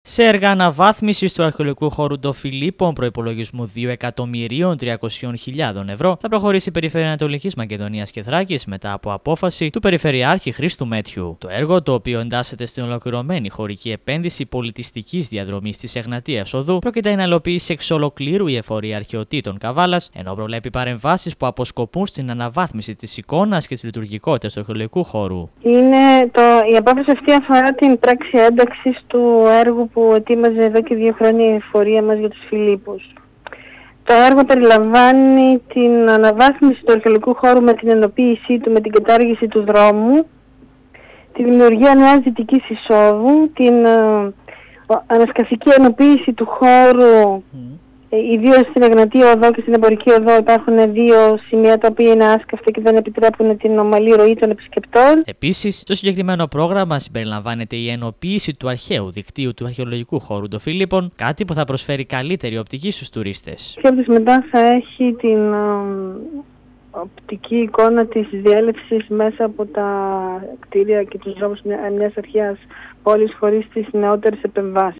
Σε έργα αναβάθμισης του αρχαιολογικού χώρου των Φιλίππων προϋπολογισμού 2.300.000 ευρώ θα προχωρήσει η Περιφέρεια Ανατολικής Μακεδονίας και Θράκης μετά από απόφαση του Περιφερειάρχη Χρήστου Μέτιου. Το έργο, το οποίο εντάσσεται στην ολοκληρωμένη χωρική επένδυση πολιτιστικής διαδρομής της Εγνατίας Οδού, πρόκειται να υλοποιήσει εξ ολοκλήρου η εφορία αρχαιοτήτων Καβάλας, ενώ προβλέπει παρεμβάσεις που αποσκοπούν στην αναβάθμιση της εικόνας και της λειτουργικότητας του αρχαιολογικού χώρου. Η απόφαση αυτή αφορά την πράξη ένταξης του έργου που ετοίμαζε εδώ και 2 χρόνια η εφορία μας για τους Φιλίππους. Το έργο περιλαμβάνει την αναβάθμιση του αρχαιολογικού χώρου με την ενοποίησή του, με την κατάργηση του δρόμου, τη δημιουργία νέας δυτικής εισόδου, την ανασκαφική ενοποίηση του χώρου. Ιδίως στην Εγνατία Οδό και στην Εμπορική Οδό υπάρχουν 2 σημεία τα οποία είναι άσκαφτα και δεν επιτρέπουν την ομαλή ροή των επισκεπτών. Επίσης, στο συγκεκριμένο πρόγραμμα συμπεριλαμβάνεται η ενοποίηση του αρχαίου δικτύου του αρχαιολογικού χώρου των Φιλίππων, κάτι που θα προσφέρει καλύτερη οπτική στους τουρίστες. Και από μετά θα έχει την οπτική εικόνα της διέλευσης μέσα από τα κτίρια και τους δρόμους μιας αρχαίας πόλης χωρίς τις νεότερες επεμβάσεις.